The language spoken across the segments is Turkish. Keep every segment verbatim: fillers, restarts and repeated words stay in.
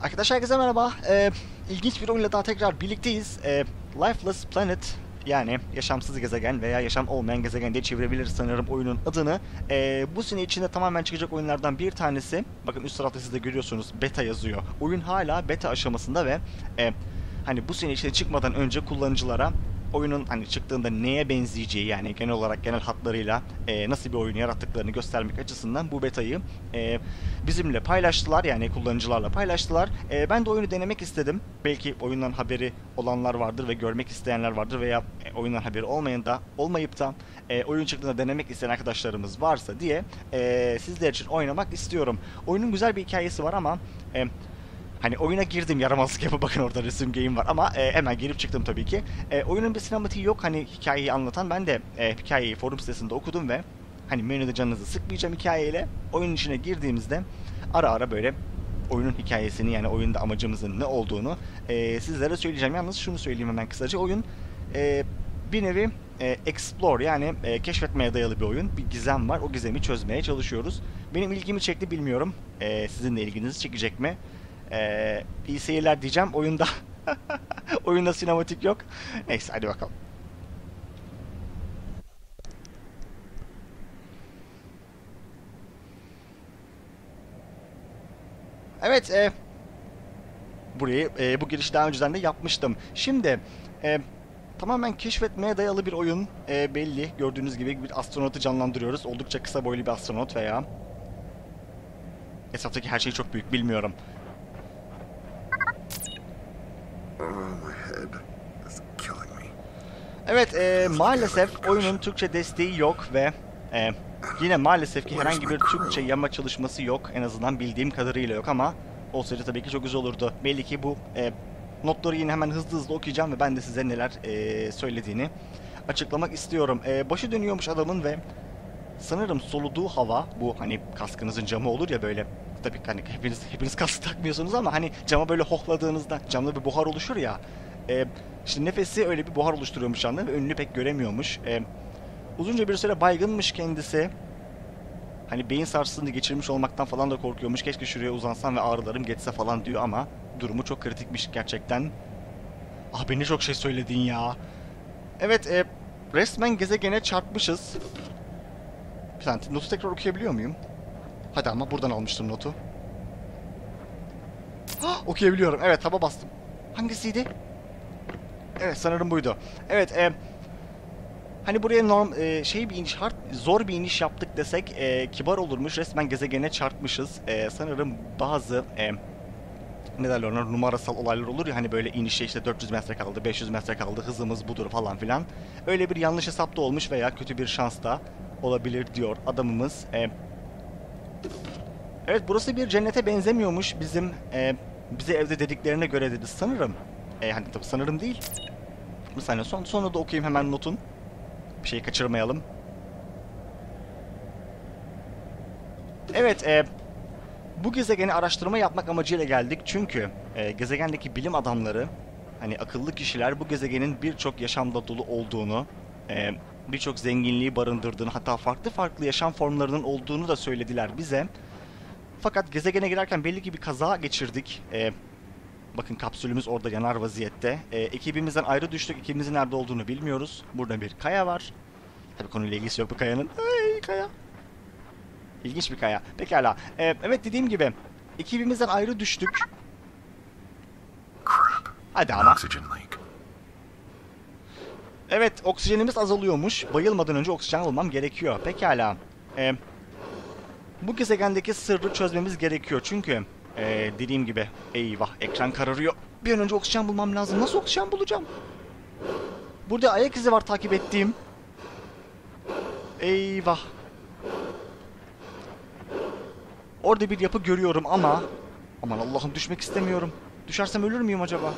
Arkadaşlar herkese merhaba. Ee, ilginç bir oyunla daha tekrar birlikteyiz. Ee, Lifeless Planet, yani yaşamsız gezegen veya yaşam olmayan gezegen diye çevirebiliriz sanırım oyunun adını. Ee, bu sene içinde tamamen çıkacak oyunlardan bir tanesi. Bakın üst tarafta siz de görüyorsunuz, beta yazıyor. Oyun hala beta aşamasında ve e, hani bu sene içinde çıkmadan önce kullanıcılara oyunun hani çıktığında neye benzeyeceği, yani genel olarak genel hatlarıyla e, nasıl bir oyun yarattıklarını göstermek açısından bu betayı e, bizimle paylaştılar, yani kullanıcılarla paylaştılar. E, ben de oyunu denemek istedim. Belki oyundan haberi olanlar vardır ve görmek isteyenler vardır veya e, oyundan haberi olmayan da olmayıp da e, oyun çıktığında denemek isteyen arkadaşlarımız varsa diye e, sizler için oynamak istiyorum. Oyunun güzel bir hikayesi var ama e, hani oyuna girdim, yaramazlık yapıp bakın orada resim game var ama e, hemen girip çıktım tabii ki. E, oyunun bir sinematiği yok hani hikayeyi anlatan. Ben de e, hikayeyi forum sitesinde okudum ve hani menüde canınızı sıkmayacağım hikayeyle. Oyunun içine girdiğimizde ara ara böyle oyunun hikayesini, yani oyunda amacımızın ne olduğunu e, sizlere söyleyeceğim. Yalnız şunu söyleyeyim hemen kısaca. Oyun e, bir nevi e, explore, yani e, keşfetmeye dayalı bir oyun. Bir gizem var, o gizemi çözmeye çalışıyoruz. Benim ilgimi çekti, bilmiyorum. E, sizin de ilginizi çekecek mi? Ee, iyi seyirler diyeceğim. Oyunda oyunda sinematik yok. Neyse hadi bakalım. Evet, e, burayı e, bu girişi daha önceden de yapmıştım. Şimdi e, tamamen keşfetmeye dayalı bir oyun. E, belli. Gördüğünüz gibi bir astronotu canlandırıyoruz. Oldukça kısa boylu bir astronot veya etraftaki her şey çok büyük, bilmiyorum. Evet, e, maalesef oyunun Türkçe desteği yok ve e, yine maalesef ki herhangi bir Türkçe yama çalışması yok. En azından bildiğim kadarıyla yok ama olsaydı tabii ki çok güzel olurdu. Belli ki bu e, notları yine hemen hızlı hızlı okuyacağım ve ben de size neler e, söylediğini açıklamak istiyorum. E, başı dönüyormuş adamın ve sanırım soluduğu hava, bu hani kaskınızın camı olur ya böyle. Tabii hani hepiniz hepiniz kask takmıyorsunuz ama hani cama böyle hokladığınızda camda bir buhar oluşur ya. E, işte nefesi öyle bir buhar oluşturuyormuş anda ve önünü pek göremiyormuş. E, uzunca bir süre baygınmış kendisi. Hani beyin sarsıntısını geçirmiş olmaktan falan da korkuyormuş. Keşke şuraya uzansam ve ağrılarım geçse falan diyor ama durumu çok kritikmiş gerçekten. Ah, beni çok şey söyledin ya. Evet, e, resmen gezegene çarpmışız. Bir saniye, notu tekrar okuyabiliyor muyum? Hadi ama buradan almıştım notu. Ah, okuyabiliyorum. Evet, taba bastım. Hangisiydi? Evet, sanırım buydu. Evet, e, hani buraya norm e, şey bir iniş, hard, zor bir iniş yaptık desek e, kibar olurmuş. Resmen gezegene çarpmışız. E, sanırım bazı e, ne derler ona, numarasal olaylar olur ya, hani böyle inişe işte dört yüz metre kaldı, beş yüz metre kaldı, hızımız budur falan filan. Öyle bir yanlış hesapta olmuş veya kötü bir şans da olabilir diyor adamımız. E, evet, burası bir cennete benzemiyormuş bizim e, bize evde dediklerine göre dedi sanırım. E, hani tabii sanırım değil. Bir saniye, son, sonra da okuyayım hemen notun. Bir şeyi kaçırmayalım. Evet, e, bu gezegeni araştırma yapmak amacıyla geldik. Çünkü e, gezegendeki bilim adamları, hani akıllı kişiler, bu gezegenin birçok yaşamda dolu olduğunu, e, birçok zenginliği barındırdığını, hatta farklı farklı yaşam formlarının olduğunu da söylediler bize. Fakat gezegene girerken belli ki bir kaza geçirdik. E, bakın kapsülümüz orada yanar vaziyette. E, ekibimizden ayrı düştük. Ekibimizin nerede olduğunu bilmiyoruz. Burada bir kaya var. Tabii konuyla ilgisi yok bu kayanın. Ay, kaya. İlginç bir kaya. Pekala. Ee, evet, dediğim gibi ekibimizden ayrı düştük. Hadi ama. Evet, oksijenimiz azalıyormuş. Bayılmadan önce oksijen almam gerekiyor. Pekala. Ee, bu gezegendeki sırrı çözmemiz gerekiyor. Çünkü ee, dediğim gibi, eyvah, ekran kararıyor. Bir an önce oksijen bulmam lazım. Nasıl oksijen bulacağım? Burada ayak izi var takip ettiğim. Eyvah. Orada bir yapı görüyorum ama aman Allah'ım, düşmek istemiyorum. Düşersem ölür müyüm acaba?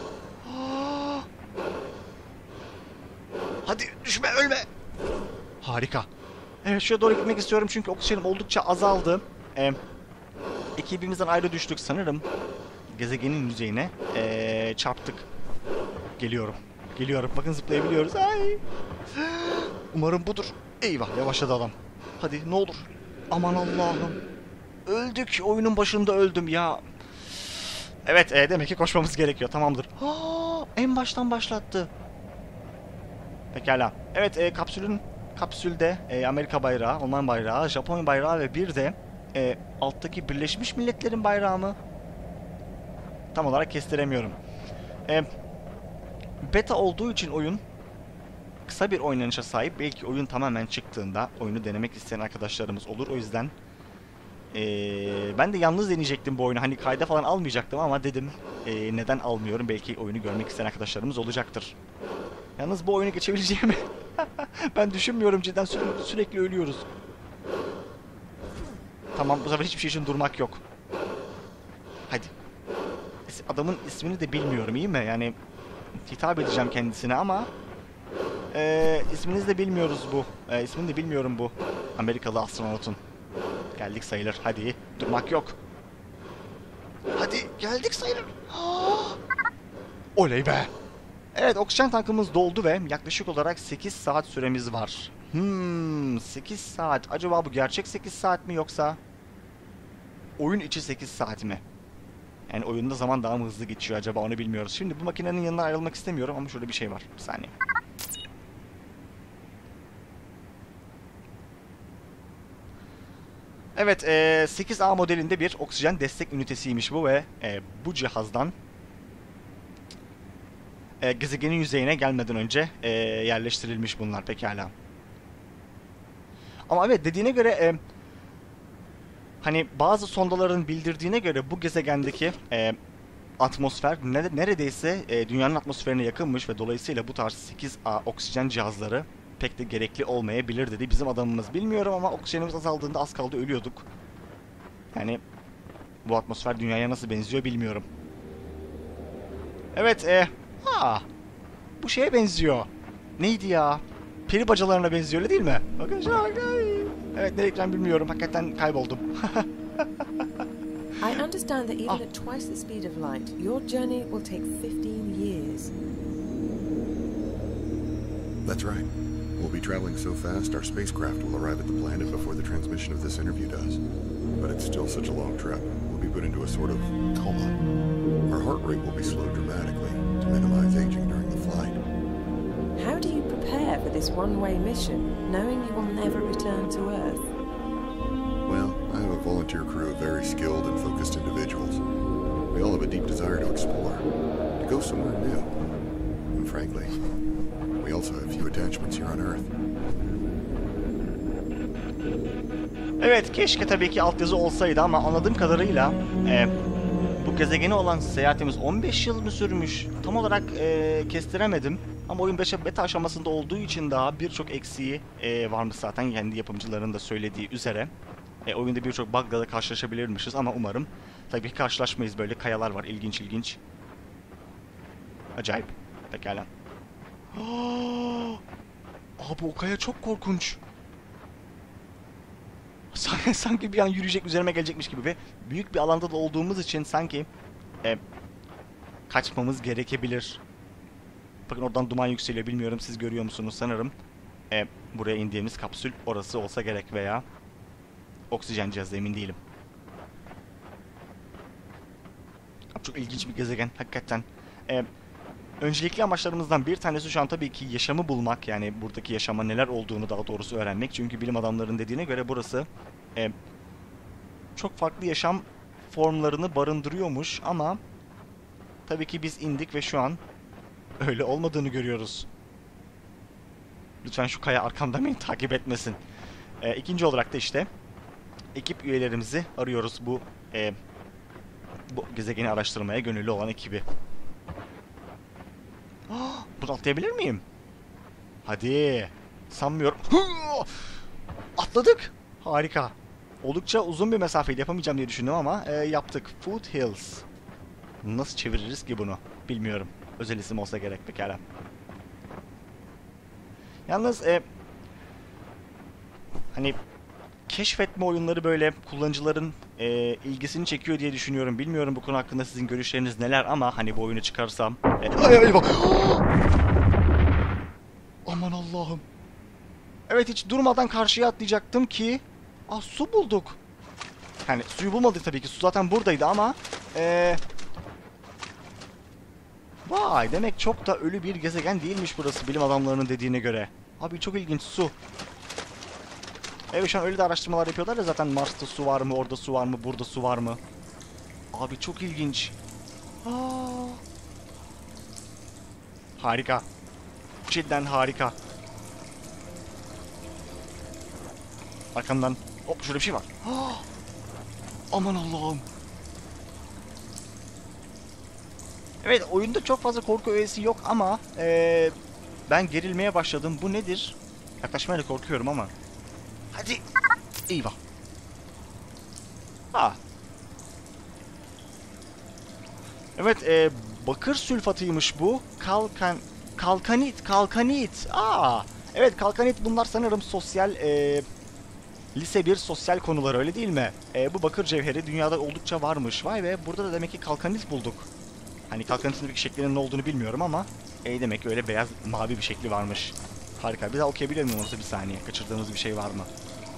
Hadi düşme, ölme. Harika. Evet, şuraya doğru gitmek istiyorum çünkü oksijenim oldukça azaldı. Ee, ekibimizden ayrı düştük sanırım. Gezegenin yüzeyine ee, çarptık. Geliyorum. Geliyorum. Bakın zıplayabiliyoruz. Ay. Umarım budur. Eyvah, yavaşladı adam. Hadi ne olur. Aman Allah'ım. Öldük. Oyunun başında öldüm ya. Evet, e, demek ki koşmamız gerekiyor. Tamamdır. Aa, en baştan başlattı. Pekala. Evet, e, kapsülün kapsülde e, Amerika bayrağı, Alman bayrağı, Japonya bayrağı ve bir de e, alttaki Birleşmiş Milletler'in bayrağı mı? Tam olarak kestiremiyorum. E, beta olduğu için oyun kısa bir oynanışa sahip. Belki oyun tamamen çıktığında oyunu denemek isteyen arkadaşlarımız olur. O yüzden ee, ben de yalnız deneyecektim bu oyunu. Hani kayda falan almayacaktım ama dedim ee, neden almıyorum? Belki oyunu görmek isteyen arkadaşlarımız olacaktır. Yalnız bu oyunu geçebileceğimi ben düşünmüyorum. Cidden sürekli, sürekli ölüyoruz. Tamam, bu sefer hiçbir şey için durmak yok. Hadi. Adamın ismini de bilmiyorum, iyi mi? Yani hitap edeceğim kendisine ama ee, isminizi de bilmiyoruz bu. Ee, ismini de bilmiyorum bu Amerikalı astronotun. Geldik sayılır. Hadi. Durmak yok. Hadi. Geldik sayılır. Oley be. Evet, oksijen tankımız doldu ve yaklaşık olarak sekiz saat süremiz var. Hmm, sekiz saat. Acaba bu gerçek sekiz saat mi yoksa oyun içi sekiz saat mi? Yani oyunda zaman daha mı hızlı geçiyor acaba, onu bilmiyoruz. Şimdi bu makinenin yanına ayrılmak istemiyorum ama şurada bir şey var. Bir saniye. Evet, e, sekiz A modelinde bir oksijen destek ünitesiymiş bu ve e, bu cihazdan e, gezegenin yüzeyine gelmeden önce e, yerleştirilmiş bunlar. Pekala. Ama evet, dediğine göre e, hani bazı sondaların bildirdiğine göre bu gezegendeki e, atmosfer neredeyse e, dünyanın atmosferine yakınmış ve dolayısıyla bu tarz sekiz A oksijen cihazları pek de gerekli olmayabilir dedi bizim adamımız. Bilmiyorum ama oksijenimiz azaldığında az kaldı ölüyorduk. Yani bu atmosfer dünyaya nasıl benziyor bilmiyorum. Evet, e, ha, bu şeye benziyor. Neydi ya? Peri bacalarına benziyor, öyle değil mi? Bakın şu an. Evet, ne ekran bilmiyorum. Hakikaten kayboldum. I understand that even Ah. at twice the speed of light, your journey will take fifteen years. That's right. We'll be traveling so fast, our spacecraft will arrive at the planet before the transmission of this interview does. But it's still such a long trip. We'll be put into a sort of coma. Our heart rate will be slowed dramatically to minimize aging during the flight. How do you prepare for this one-way mission, knowing you will never return to Earth? Well, I have a volunteer crew of very skilled and focused individuals. We all have a deep desire to explore, to go somewhere new. And frankly, we also have few attachments here on Earth. Evet, keşke tabii ki altyazı olsaydı ama anladığım kadarıyla e, bu gezegene olan seyahatimiz on beş yıl mı sürmüş? Tam olarak e, kestiremedim. Ama oyun beta aşamasında olduğu için daha birçok eksiği e, varmış zaten kendi yapımcılarının da söylediği üzere. E, oyunda birçok bug'la da karşılaşabilirmişiz ama umarım tabii ki karşılaşmayız. Böyle kayalar var, ilginç ilginç. Acayip. Pekala. Abi, o kaya çok korkunç. Sanki, sanki bir an yürüyecek, üzerime gelecekmiş gibi ve büyük bir alanda da olduğumuz için sanki e, kaçmamız gerekebilir. Bakın oradan duman yükseliyor, bilmiyorum siz görüyor musunuz, sanırım e, buraya indiğimiz kapsül orası olsa gerek veya oksijen cihazı, emin değilim. Çok ilginç bir gezegen hakikaten. E, öncelikli amaçlarımızdan bir tanesi şu an tabii ki yaşamı bulmak, yani buradaki yaşama neler olduğunu daha doğrusu öğrenmek. Çünkü bilim adamlarının dediğine göre burası e, çok farklı yaşam formlarını barındırıyormuş ama tabii ki biz indik ve şu an öyle olmadığını görüyoruz. Lütfen şu kaya arkamdan beni takip etmesin. E, ikinci olarak da işte ekip üyelerimizi arıyoruz, bu e, bu gezegeni araştırmaya gönüllü olan ekibi. Ah, bunu atlayabilir miyim? Hadi. Sanmıyorum. Atladık. Harika. Oldukça uzun bir mesafeydi, yapamayacağım diye düşündüm ama e, yaptık. Foothills. Nasıl çeviririz ki bunu? Bilmiyorum. Özel isim olsa gerek, pekala. Yalnız e, hani keşfetme oyunları böyle kullanıcıların e, ilgisini çekiyor diye düşünüyorum. Bilmiyorum bu konu hakkında sizin görüşleriniz neler ama hani bu oyunu çıkarsam... E, ay, ay, bak. Aman Allah'ım. Evet, hiç durmadan karşıya atlayacaktım ki... Aa, su bulduk. Yani suyu bulmadık tabii ki. Su zaten buradaydı ama... E, Vay, demek çok da ölü bir gezegen değilmiş burası bilim adamlarının dediğine göre. Abi çok ilginç, su. Evet, şu an öyle de araştırmalar yapıyorlar ya zaten, Mars'ta su var mı, orada su var mı, burada su var mı? Abi çok ilginç. Aa. Harika. Cidden harika. Arkamdan hop, şurada bir şey var. Aa. Aman Allah'ım. Evet, oyunda çok fazla korku öğesi yok ama ee, ben gerilmeye başladım. Bu nedir? Yaklaşmaya da korkuyorum ama. Hadi. Eyvah. Ha. Evet, e, bakır sülfatıymış bu. Kalkan, kalkanit, kalkanit. Aa. Evet, kalkanit bunlar sanırım sosyal, e, lise bir sosyal konular, öyle değil mi? E, bu bakır cevheri dünyada oldukça varmış. Vay be, burada da demek ki kalkanit bulduk. Hani kalkanitin bir şeklinin ne olduğunu bilmiyorum ama e, demek ki öyle beyaz mavi bir şekli varmış. Harika. Bir daha okuyabilir miyim orası, bir saniye? Kaçırdığımız bir şey var mı?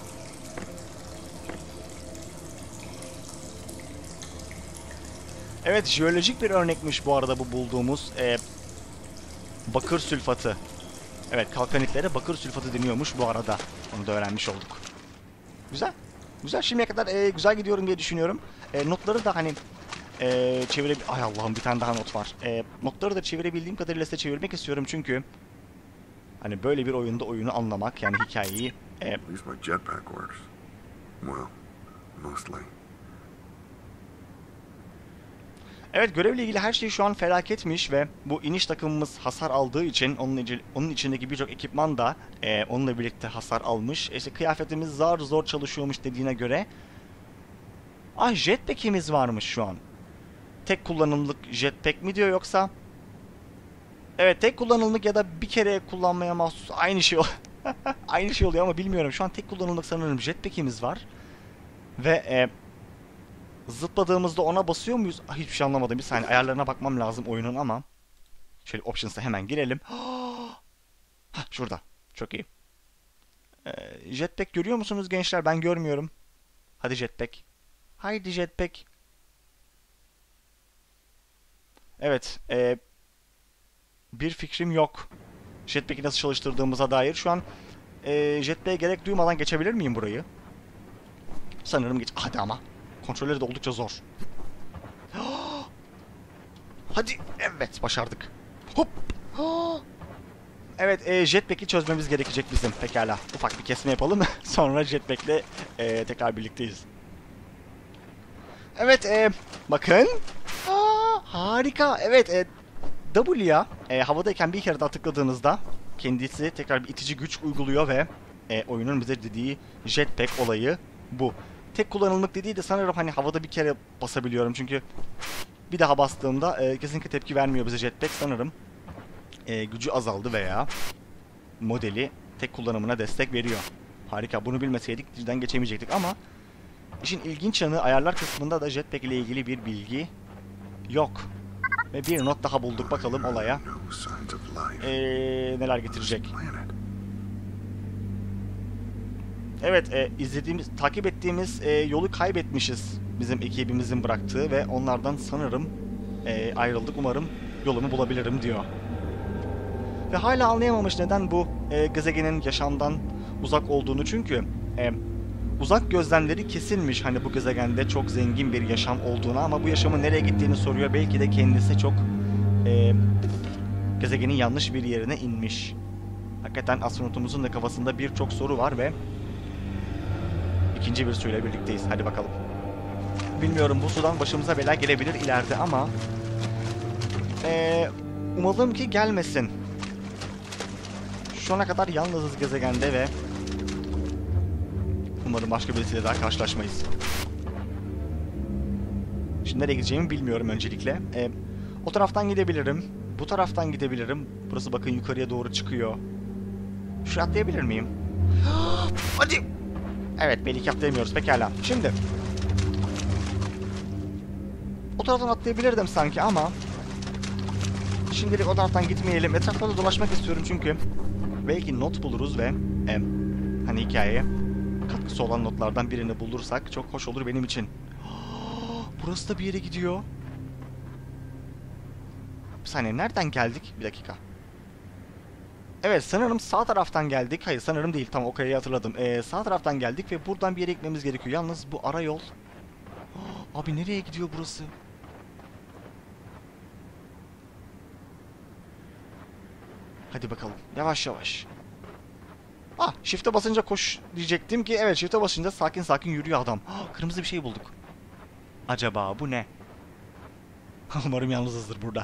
Evet, jeolojik bir örnekmiş bu arada bu bulduğumuz e, bakır sülfatı. Evet, kalkanitlere bakır sülfatı deniyormuş bu arada. Onu da öğrenmiş olduk. Güzel. Güzel, şimdiye kadar e, güzel gidiyorum diye düşünüyorum. E, notları da hani e, çevirebil... Ay Allah'ım, bir tane daha not var. E, notları da çevirebildiğim kadarıyla size çevirmek istiyorum çünkü hani böyle bir oyunda oyunu anlamak, yani hikayeyi... E, At least my jetpack works. Well, mostly. Evet, görevle ilgili her şey şu an felaketmiş ve bu iniş takımımız hasar aldığı için onun, içi, onun içindeki birçok ekipman da e, onunla birlikte hasar almış. İşte kıyafetimiz zar zor çalışıyormuş dediğine göre. Ah, jetpack'imiz varmış şu an. Tek kullanımlık jetpack mi diyor yoksa? Evet, tek kullanımlık ya da bir kere kullanmaya mahsus, aynı şey aynı şey oluyor ama bilmiyorum. Şu an tek kullanımlık sanırım jetpack'imiz var. Ve e, zıpladığımızda ona basıyor muyuz? Ah, hiçbir şey anlamadım. Bir saniye, ayarlarına bakmam lazım oyunun ama. Şöyle options'a hemen girelim. Hah, şurada. Çok iyi. Ee, jetpack görüyor musunuz gençler? Ben görmüyorum. Hadi jetpack. Haydi jetpack. Evet. E, bir fikrim yok. Jetpack'i nasıl çalıştırdığımıza dair. Şu an e, jetpack'e gerek duymadan geçebilir miyim burayı? Sanırım geç. Hadi ama. Kontrolleri de oldukça zor. Hadi. Evet, başardık. Hop. Evet, e, jetpack'i çözmemiz gerekecek bizim. Pekala. Ufak bir kesme yapalım. Sonra jetpack'le e, tekrar birlikteyiz. Evet, e, bakın. Aa, harika. Evet, e, W'ya e, havadayken bir kere daha tıkladığınızda kendisi tekrar bir itici güç uyguluyor ve e, oyunun bize dediği jetpack olayı bu. Tek kullanımlık dediği de sanırım hani havada bir kere basabiliyorum çünkü bir daha bastığımda e, kesinlikle tepki vermiyor bize jetpack. Sanırım e, gücü azaldı veya modeli tek kullanımına destek veriyor. Harika, bunu bilmeseydik cidden geçemeyecektik ama işin ilginç yanı ayarlar kısmında da jetpack ile ilgili bir bilgi yok. Ve bir not daha bulduk, bakalım olaya ee, neler getirecek. Evet, e, izlediğimiz, takip ettiğimiz e, yolu kaybetmişiz bizim ekibimizin bıraktığı ve onlardan sanırım e, ayrıldık. Umarım yolumu bulabilirim diyor. Ve hala anlayamamış neden bu e, gezegenin yaşamdan uzak olduğunu, çünkü e, uzak gözlemleri kesilmiş hani bu gezegende çok zengin bir yaşam olduğunu, ama bu yaşamın nereye gittiğini soruyor. Belki de kendisi çok e, gezegenin yanlış bir yerine inmiş. Hakikaten astronotumuzun da kafasında birçok soru var ve ikinci bir suyla birlikteyiz. Hadi bakalım. Bilmiyorum, bu sudan başımıza bela gelebilir ileride ama ee, umalım ki gelmesin. Şu ana kadar yalnızız gezegende ve umarım başka birisiyle daha karşılaşmayız. Şimdi nereye gideceğimi bilmiyorum öncelikle. Ee, o taraftan gidebilirim. Bu taraftan gidebilirim. Burası bakın yukarıya doğru çıkıyor. Şuraya atlayabilir miyim? Hadi! Evet, belki atlayamıyoruz. Pekala. Şimdi o taraftan atlayabilirdim sanki ama şimdilik o taraftan gitmeyelim. Etrafta da dolaşmak istiyorum çünkü belki not buluruz ve e, hani hikayeye katkısı olan notlardan birini bulursak çok hoş olur benim için. Burası da bir yere gidiyor. Bir saniye, nereden geldik? Bir dakika. Evet, sanırım sağ taraftan geldik. Hayır, sanırım değil. Tamam, o kayayı hatırladım. Ee, sağ taraftan geldik ve buradan bir yere gitmemiz gerekiyor. Yalnız bu ara yol... Abi nereye gidiyor burası? Hadi bakalım. Yavaş yavaş. Ah, shift'e basınca koş diyecektim ki evet, shift'e basınca sakin sakin yürüyor adam. Ah, kırmızı bir şey bulduk. Acaba bu ne? Umarım yalnızızdır burada.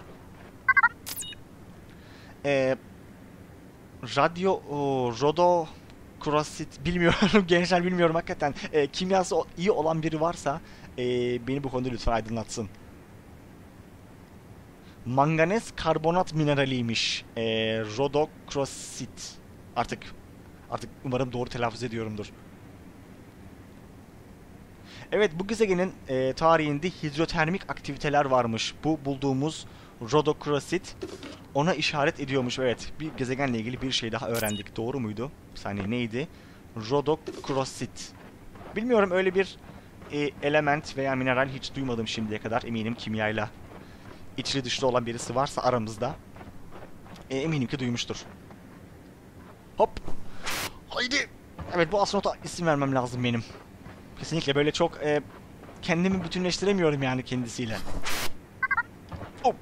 Eee... Radyo... O, Rodo... Krosit... Bilmiyorum gençler, bilmiyorum hakikaten. E, kimyası iyi olan biri varsa e, beni bu konuda lütfen aydınlatsın. Manganez karbonat mineraliymiş. E, Rodokrosit. Artık artık umarım doğru telaffuz ediyorumdur. Evet, bu gezegenin e, tarihinde hidrotermik aktiviteler varmış. Bu bulduğumuz Rodokrosit ona işaret ediyormuş. Evet, bir gezegenle ilgili bir şey daha öğrendik. Doğru muydu? Bir saniye, neydi? Rodokrosit. Bilmiyorum, öyle bir e, element veya mineral hiç duymadım şimdiye kadar. Eminim kimyayla içli dışlı olan birisi varsa aramızda. E, eminim ki duymuştur. Hop. Haydi. Evet, bu astronota isim vermem lazım benim. Kesinlikle böyle çok e, kendimi bütünleştiremiyorum yani kendisiyle. Hop.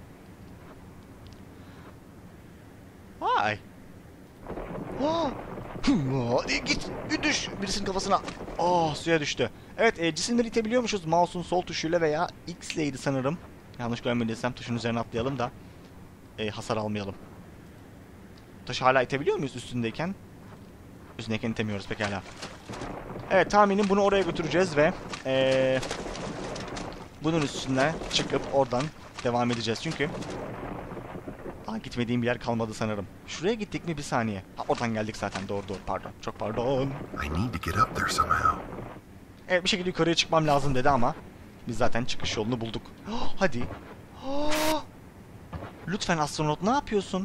Vay. Oh. Hadi git, düş birisinin kafasına. Oh, suya düştü. Evet, e, cisimleri itebiliyormuşuz mouse'un sol tuşuyla veya X ileydi sanırım. Yanlış görmediysem tuşun üzerine atlayalım da e, hasar almayalım. Taşı hala itebiliyor muyuz üstündeyken? Üstündeyken itemiyoruz pekala. Evet, tahminim bunu oraya götüreceğiz ve ee, bunun üstüne çıkıp oradan devam edeceğiz çünkü daha gitmediğim bir yer kalmadı sanırım. Şuraya gittik mi, bir saniye. Ha, oradan geldik zaten, doğru doğru, pardon, çok pardon. I need to get up there somehow. Evet, bir şekilde yukarıya çıkmam lazım dedi ama biz zaten çıkış yolunu bulduk. Oh, hadi. Oh. Lütfen astronot, ne yapıyorsun?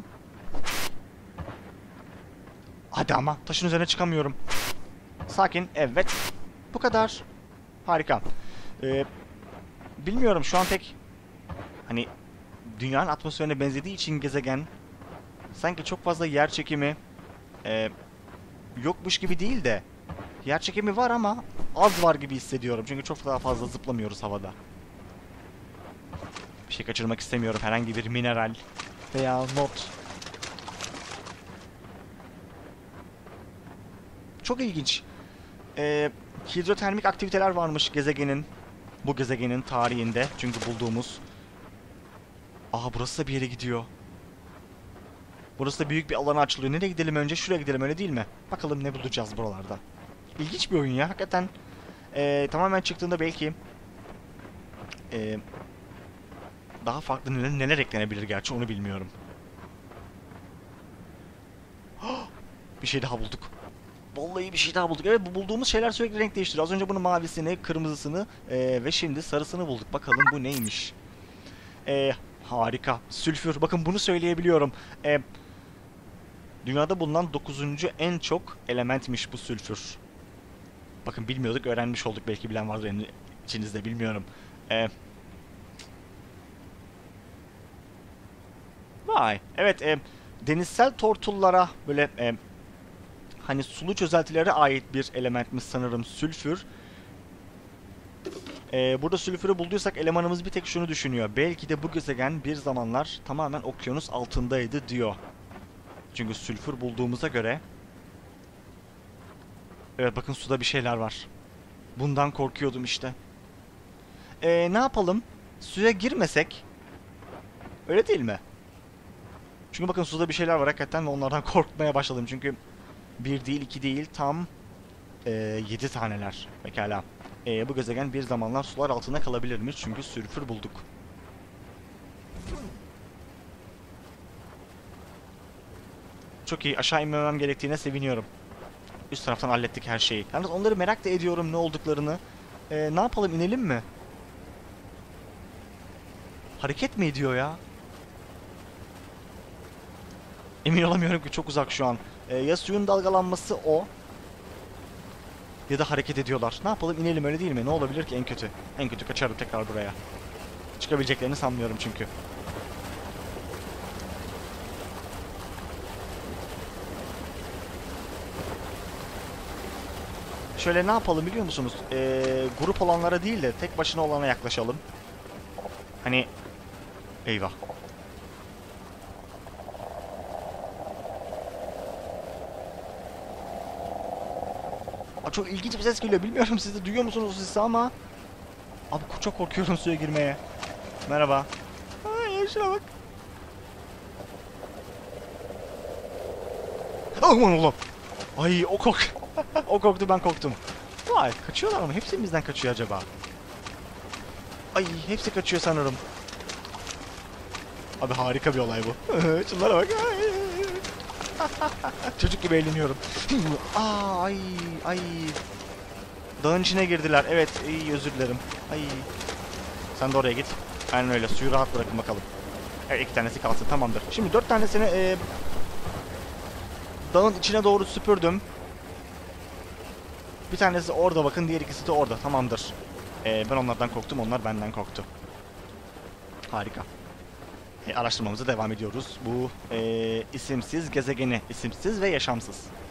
Hadi ama, taşın üzerine çıkamıyorum. Sakin, evet. Bu kadar. Harika. Ee, bilmiyorum, şu an pek hani dünyanın atmosferine benzediği için gezegen sanki çok fazla yer çekimi e, yokmuş gibi değil de yer çekimi var ama az var gibi hissediyorum. Çünkü çok daha fazla zıplamıyoruz havada. Bir şey kaçırmak istemiyorum. Herhangi bir mineral veya not. Çok ilginç. Ee, hidrotermik aktiviteler varmış gezegenin, bu gezegenin tarihinde. Çünkü bulduğumuz... Aha, burası da bir yere gidiyor. Burası da büyük bir alana açılıyor. Nereye gidelim önce? Şuraya gidelim, öyle değil mi? Bakalım ne bulacağız buralarda. İlginç bir oyun ya. Hakikaten ee, tamamen çıktığında belki ee, daha farklı neler, neler eklenebilir gerçi, onu bilmiyorum. Bir şey daha bulduk. Vallahi bir şey daha bulduk. Evet, bu bulduğumuz şeyler sürekli renk değiştiriyor. Az önce bunun mavisini, kırmızısını ee, ve şimdi sarısını bulduk. Bakalım bu neymiş? Ee, harika. Sülfür. Bakın, bunu söyleyebiliyorum. Ee, dünyada bulunan dokuzuncu en çok elementmiş bu sülfür. Bakın, bilmiyorduk, öğrenmiş olduk. Belki bilen vardır içinizde, bilmiyorum. Ee, vay. Evet, e, denizsel tortullara böyle... E, hani sulu çözeltilere ait bir elementmiş sanırım sülfür. Ee, burada sülfürü bulduysak elemanımız bir tek şunu düşünüyor. Belki de bu gezegen bir zamanlar tamamen okyanus altındaydı diyor. Çünkü sülfür bulduğumuza göre... Evet, bakın, suda bir şeyler var. Bundan korkuyordum işte. Ee, ne yapalım? Suya girmesek? Öyle değil mi? Çünkü bakın, suda bir şeyler var hakikaten ve onlardan korkmaya başladım. Çünkü bir değil, iki değil, tam e, yedi taneler. Pekala. E, bu gezegen bir zamanlar sular altında kalabilirmiş çünkü sülfür bulduk. Çok iyi. Aşağı inmemem gerektiğine seviniyorum. Üst taraftan hallettik her şeyi. Yalnız onları merak da ediyorum, ne olduklarını. E, ne yapalım, inelim mi? Hareket mi ediyor ya? Emin olamıyorum ki, çok uzak şu an. Ee, ya suyun dalgalanması o, ya da hareket ediyorlar. Ne yapalım, inelim, öyle değil mi? Ne olabilir ki en kötü? En kötü kaçarım tekrar buraya. Çıkabileceklerini sanmıyorum çünkü. Şöyle ne yapalım biliyor musunuz? Ee, grup olanlara değil de tek başına olana yaklaşalım. Hani... Eyvah. Aa, çok ilginç bir ses geliyor. Bilmiyorum siz de duyuyor musunuz o sesi ama... Abi çok korkuyorum suya girmeye. Merhaba. Ay şuna bak. Aman Allah'ım. Ay o kork. O korktu, ben korktum. Vay, kaçıyorlar mı? Hepsi bizden kaçıyor acaba? Ay hepsi kaçıyor sanırım. Abi harika bir olay bu. Şunlara bak. Çocuk gibi eğleniyorum. Aa, ay ay. Dağın içine girdiler. Evet, iyi, özür dilerim. Ay. Sen de oraya git. Aynen öyle. Suyu rahat bırakın bakalım. Evet, iki tanesi kalsın. Tamamdır. Şimdi dört tanesini e, dağın içine doğru süpürdüm. Bir tanesi orada bakın. Diğer ikisi de orada. Tamamdır. E, ben onlardan korktum. Onlar benden korktu. Harika. E, araştırmamıza devam ediyoruz. Bu e, isimsiz gezegeni. İsimsiz ve yaşamsız.